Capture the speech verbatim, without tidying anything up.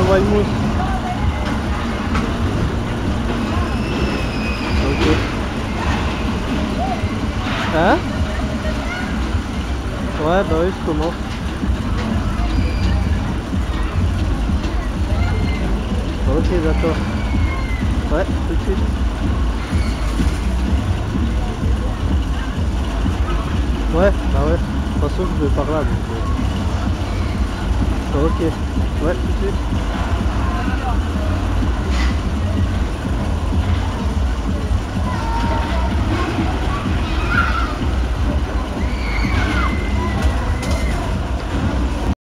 t'envoie une mousse. Ok. Hein? Ouais, bah oui, je commence. Ok, d'accord. Ouais, tout de suite. Ouais, bah ouais. De toute façon, je vais par là, donc... euh, Ok. Ouais, tout de suite.